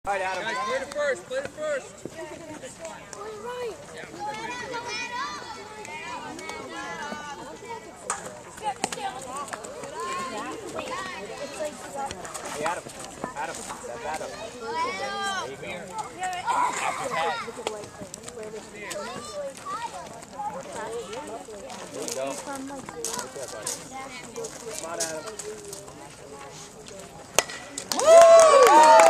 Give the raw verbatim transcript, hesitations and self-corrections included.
All right, Adam. Guys, play it first. Play it first. Hey, Adam. Adam. That's Adam. There you go. There you go. Right there, buddy. Come on, Adam. Woo!